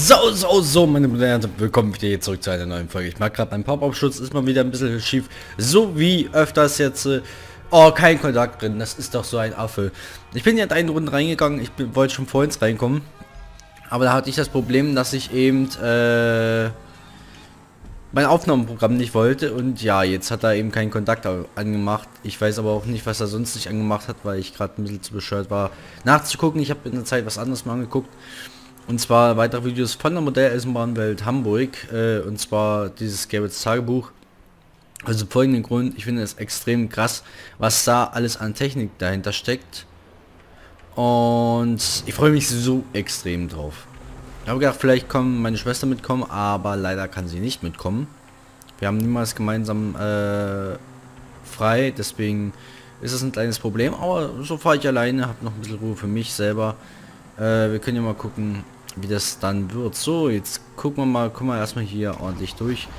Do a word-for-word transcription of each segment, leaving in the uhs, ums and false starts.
So, so, so, meine Damen willkommen wieder hier zurück zu einer neuen Folge. Ich mag gerade, mein Pop-Up-Schutz ist mal wieder ein bisschen schief, so wie öfters jetzt. Äh, oh, kein Kontakt drin, das ist doch so ein Affe. Ich bin jetzt eine Runde reingegangen, ich bin, wollte schon vorhin reinkommen, aber da hatte ich das Problem, dass ich eben äh, mein Aufnahmeprogramm nicht wollte und ja, jetzt hat er eben keinen Kontakt angemacht. Ich weiß aber auch nicht, was er sonst nicht angemacht hat, weil ich gerade ein bisschen zu bescheuert war nachzugucken. Ich habe in der Zeit was anderes mal angeguckt. Und zwar weitere Videos von der Modelleisenbahnwelt Hamburg, äh, und zwar dieses Garrett's Tagebuch. Also folgenden Grund, ich finde es extrem krass, was da alles an Technik dahinter steckt. Und ich freue mich so extrem drauf. Ich habe gedacht, vielleicht kommen meine Schwester mitkommen, aber leider kann sie nicht mitkommen. Wir haben niemals gemeinsam äh, frei, deswegen ist es ein kleines Problem, aber so fahre ich alleine, habe noch ein bisschen Ruhe für mich selber. Äh, wir können ja mal gucken, wie das dann wird. So, jetzt gucken wir mal, gucken wir erstmal hier ordentlich durch.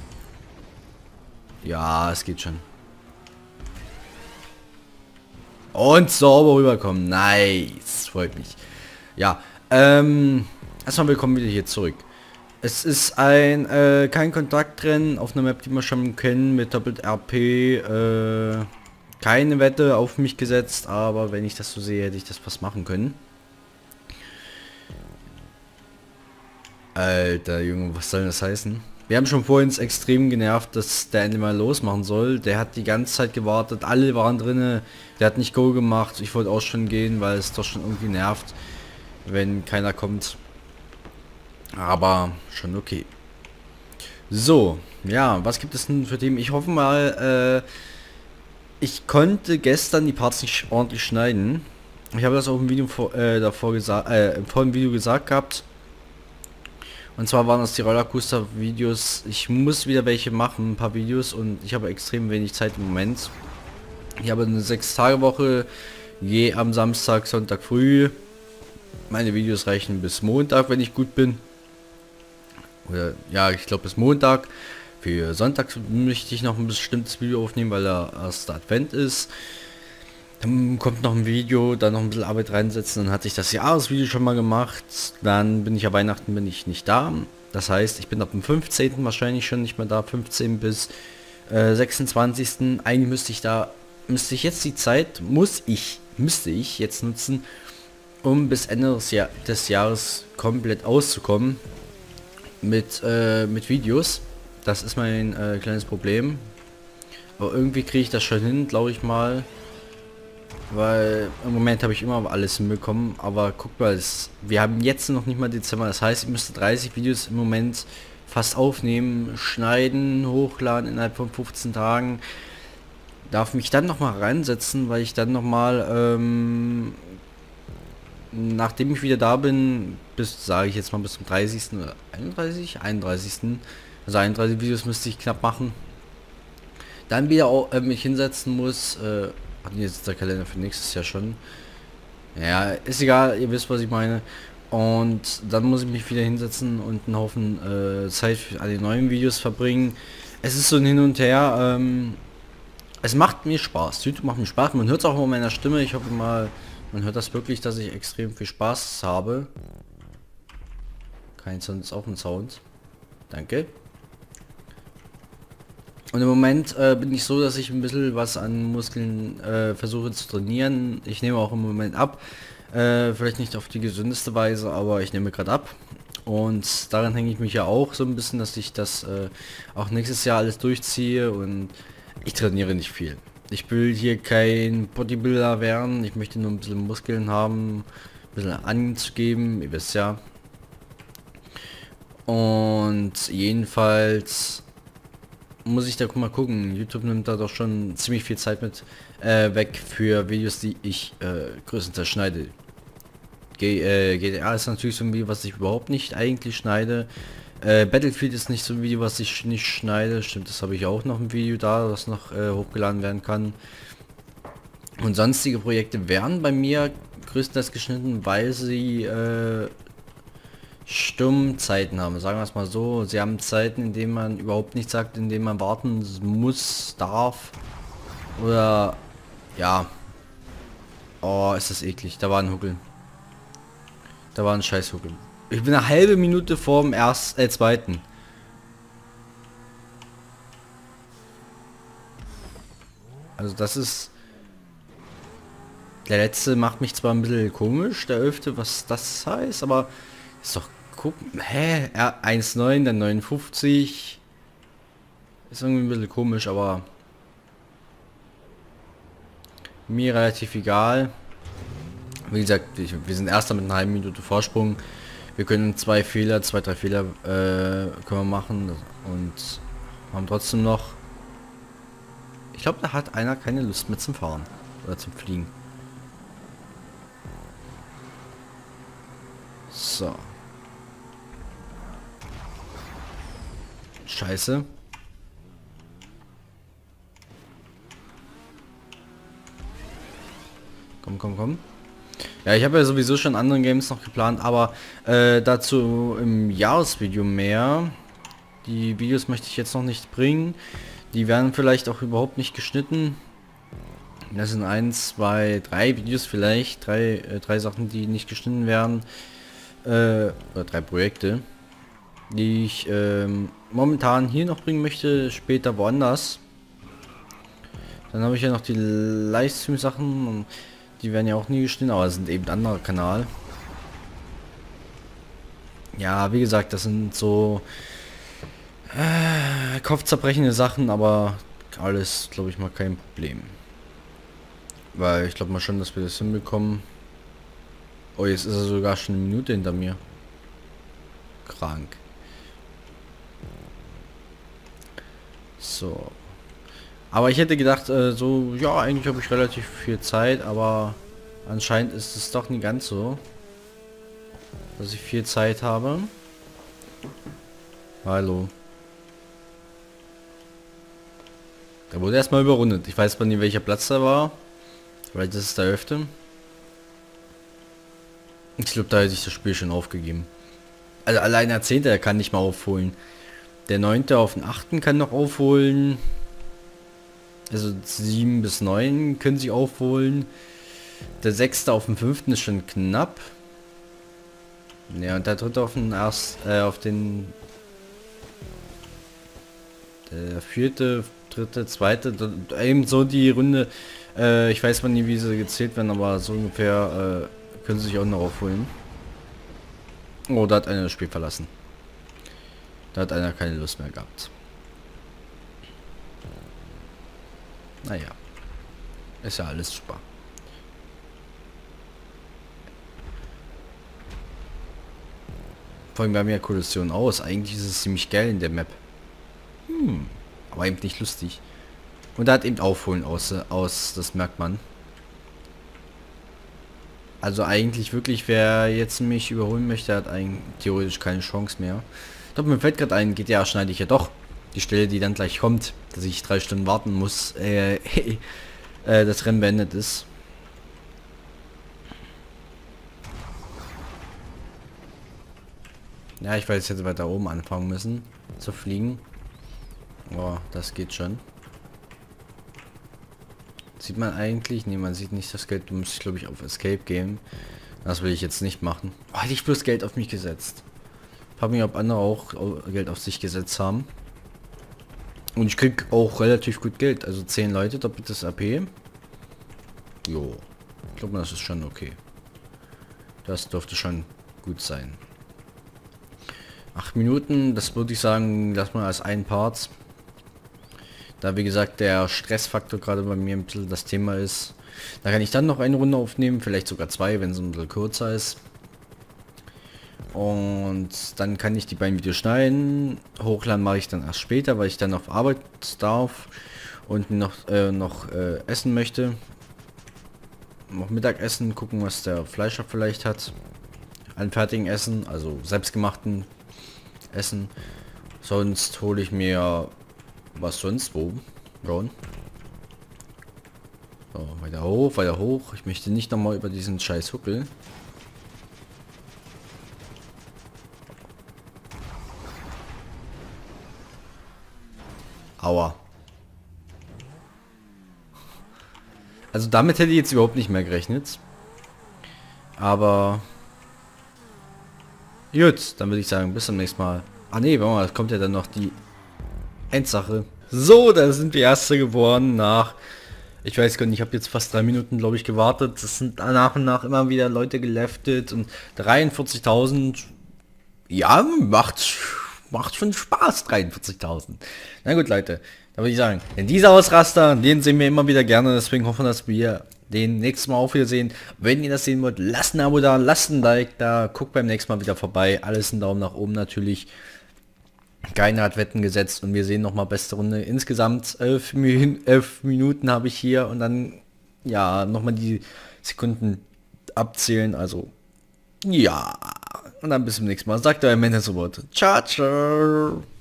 Ja, es geht schon. Und sauber rüberkommen. Nice. Freut mich. Ja, ähm, erstmal willkommen wieder hier zurück. Es ist ein, äh, kein Kontakt drin auf einer Map, die wir schon kennen, mit Doppelt R P, äh, keine Wette auf mich gesetzt, aber wenn ich das so sehe, hätte ich das was machen können. Alter Junge, was soll das heißen? Wir haben schon vorhin extrem genervt, dass der endlich mal losmachen soll. Der hat die ganze Zeit gewartet, alle waren drinne. Der hat nicht Go gemacht. Ich wollte auch schon gehen, weil es doch schon irgendwie nervt, wenn keiner kommt. Aber schon okay. So, ja, was gibt es denn für Themen? Ich hoffe mal, äh, ich konnte gestern die Parts nicht ordentlich schneiden. Ich habe das auch im Video vor, äh, davor gesagt, äh, im vorigen Video gesagt gehabt. Und zwar waren das die Rollercoaster Videos. Ich muss wieder welche machen, ein paar Videos, und ich habe extrem wenig Zeit im Moment. Ich habe eine sechs Tage Woche, gehe am Samstag, Sonntag früh. Meine Videos reichen bis Montag, wenn ich gut bin. Oder ja, ich glaube bis Montag. Für Sonntag möchte ich noch ein bestimmtes Video aufnehmen, weil der erste Advent ist. Dann kommt noch ein Video, dann noch ein bisschen Arbeit reinsetzen, dann hatte ich das Jahresvideo schon mal gemacht, dann bin ich ja Weihnachten bin ich nicht da, das heißt, ich bin ab dem fünfzehnten wahrscheinlich schon nicht mehr da, fünfzehnten bis äh, sechsundzwanzigsten Eigentlich müsste ich da, müsste ich jetzt die Zeit, muss ich, müsste ich jetzt nutzen, um bis Ende des, Jahr, des Jahres komplett auszukommen mit, äh, mit Videos. Das ist mein äh, kleines Problem, aber irgendwie kriege ich das schon hin, glaube ich mal. Weil im Moment habe ich immer alles hinbekommen, aber guck mal, es, wir haben jetzt noch nicht mal Dezember, das heißt, ich müsste dreißig Videos im Moment fast aufnehmen, schneiden, hochladen innerhalb von fünfzehn Tagen. Darf mich dann noch mal reinsetzen, weil ich dann noch mal, ähm, nachdem ich wieder da bin, bis, sage ich jetzt mal, bis zum dreißigsten oder einunddreißigsten einunddreißigsten Also einunddreißig Videos müsste ich knapp machen. Dann wieder auch, äh, mich hinsetzen muss, äh, jetzt ist der Kalender für nächstes Jahr schon. Ja, ist egal, ihr wisst, was ich meine. Und dann muss ich mich wieder hinsetzen und einen Haufen äh, Zeit für alle neuen Videos verbringen. Es ist so ein Hin und Her. Ähm, es macht mir Spaß. YouTube macht mir Spaß. Man hört es auch in meiner Stimme. Ich hoffe mal, man hört das wirklich, dass ich extrem viel Spaß habe. Kein Sound ist auch ein Sound. Danke. Und im Moment äh, bin ich so, dass ich ein bisschen was an Muskeln äh, versuche zu trainieren. Ich nehme auch im Moment ab. Äh, vielleicht nicht auf die gesündeste Weise, aber ich nehme gerade ab. Und daran hänge ich mich ja auch so ein bisschen, dass ich das äh, auch nächstes Jahr alles durchziehe. Und ich trainiere nicht viel. Ich will hier kein Bodybuilder werden. Ich möchte nur ein bisschen Muskeln haben, ein bisschen anzugeben. Ihr wisst ja. Und jedenfalls muss ich da mal gucken. YouTube nimmt da doch schon ziemlich viel Zeit mit äh, weg für Videos, die ich äh, größtenteils schneide. G äh, G T A ist natürlich so ein Video, was ich überhaupt nicht eigentlich schneide. Äh, Battlefield ist nicht so ein Video, was ich nicht schneide. Stimmt, das habe ich auch noch ein Video da, was noch äh, hochgeladen werden kann. Und sonstige Projekte werden bei mir größtenteils geschnitten, weil sie äh, Stummzeiten haben, sagen wir es mal so. Sie haben Zeiten, in denen man überhaupt nicht sagt, in denen man warten muss, darf. Oder ja. Oh, ist das eklig. Da war ein Huckel. Da war ein Scheißhuckel. Ich bin eine halbe Minute vor dem ersten, äh, zweiten. Also das ist... Der letzte macht mich zwar ein bisschen komisch, der elfte, was das heißt, aber ist doch gucken. Hä? Er eins Komma neun, dann neunundfünfzig. Ist irgendwie ein bisschen komisch, aber mir relativ egal. Wie gesagt, ich, wir sind erster mit einer halben Minute Vorsprung. Wir können zwei Fehler, zwei, drei Fehler äh, können wir machen und haben trotzdem noch. Ich glaube, da hat einer keine Lust mehr zum Fahren oder zum Fliegen. So. Scheiße. Komm, komm, komm. Ja, ich habe ja sowieso schon andere Games noch geplant, aber äh, dazu im Jahresvideo mehr. Die Videos möchte ich jetzt noch nicht bringen. Die werden vielleicht auch überhaupt nicht geschnitten. Das sind eins, zwei, drei Videos vielleicht. Drei, äh, drei Sachen, die nicht geschnitten werden. Äh, oder drei Projekte, die ich ähm, momentan hier noch bringen möchte, später woanders. Dann habe ich ja noch die Livestream-Sachen. Die werden ja auch nie geschnitten, aber sind eben ein anderer Kanal. Ja, wie gesagt, das sind so äh, kopfzerbrechende Sachen, aber alles, glaube ich mal, kein Problem. Weil ich glaube mal schon, dass wir das hinbekommen. Oh, jetzt ist er sogar schon eine Minute hinter mir. Krank. So. Aber ich hätte gedacht, äh, so, ja, eigentlich habe ich relativ viel Zeit, aber anscheinend ist es doch nicht ganz so, dass ich viel Zeit habe. Hallo. Da wurde erstmal überrundet. Ich weiß mal nicht, welcher Platz da war. Vielleicht ist es der elfte. Ich glaube, da hätte ich das Spiel schon aufgegeben. Also allein der zehnte, der kann nicht mal aufholen. Der neunte auf den achten kann noch aufholen. Also sieben bis neun können sie aufholen. Der sechste auf den fünften ist schon knapp. Ja, und der dritte auf den erst, äh, auf den der vierte, dritte, zweite, eben so die Runde. Äh, ich weiß mal nie, wie sie gezählt werden, aber so ungefähr äh, können sie sich auch noch aufholen. Oh, da hat einer das Spiel verlassen. Da hat einer keine Lust mehr gehabt. Naja. Ist ja alles super. Vor allem, wir haben ja Kollision aus. Eigentlich ist es ziemlich geil in der Map. Hm. Aber eben nicht lustig. Und da hat eben Aufholen aus, aus, das merkt man. Also eigentlich wirklich, wer jetzt mich überholen möchte, hat eigentlich theoretisch keine Chance mehr. Ich glaube, mir fällt gerade ein, G T A schneide ich ja doch. Die Stelle, die dann gleich kommt, dass ich drei Stunden warten muss, äh, äh, das Rennen beendet ist. Ja, ich weiß, jetzt weiter oben anfangen müssen zu fliegen. Oh, das geht schon. Sieht man eigentlich? Ne, man sieht nicht das Geld. Du musst, glaube ich, auf Escape gehen. Das will ich jetzt nicht machen. Oh, hätte ich bloß Geld auf mich gesetzt. Ich habe mich, ob andere auch Geld auf sich gesetzt haben. Und ich krieg auch relativ gut Geld. Also zehn Leute, doppeltes A P. Jo. Ich glaube, das ist schon okay. Das dürfte schon gut sein. Acht Minuten, das würde ich sagen, lass mal als einen Part. Da wie gesagt der Stressfaktor gerade bei mir ein bisschen das Thema ist. Da kann ich dann noch eine Runde aufnehmen, vielleicht sogar zwei, wenn es ein bisschen kürzer ist. Und dann kann ich die beiden Videos schneiden. Hochladen mache ich dann erst später, weil ich dann auf Arbeit darf und noch, äh, noch äh, essen möchte. Noch Mittagessen, gucken, was der Fleischer vielleicht hat. An fertigen Essen, also selbstgemachten Essen. Sonst hole ich mir was sonst wo. Schauen. So, weiter hoch, weiter hoch. Ich möchte nicht nochmal über diesen scheiß Huckel. Aua. Also damit hätte ich jetzt überhaupt nicht mehr gerechnet. Aber Gut, dann würde ich sagen, bis zum nächsten Mal. Ah nee, warte mal, es kommt ja dann noch die Endsache. So, da sind wir Erste geworden nach, ich weiß gar nicht, ich habe jetzt fast drei Minuten, glaube ich, gewartet. Es sind nach und nach immer wieder Leute geleftet und dreiundvierzigtausend, ja, macht, macht schon Spaß, dreiundvierzigtausend. Na gut, Leute, da würde ich sagen, in dieser Ausraster, den sehen wir immer wieder gerne, deswegen hoffen wir, dass wir den nächsten Mal auch wieder sehen. Wenn ihr das sehen wollt, lasst ein Abo da, lasst ein Like da, guckt beim nächsten Mal wieder vorbei. Alles ein Daumen nach oben natürlich. Keiner hat Wetten gesetzt und wir sehen nochmal beste Runde. Insgesamt elf, elf Minuten habe ich hier und dann, ja, nochmal die Sekunden abzählen. Also, ja. Und dann bis zum nächsten Mal. Sagt euer Männer so Wort. Ciao, ciao.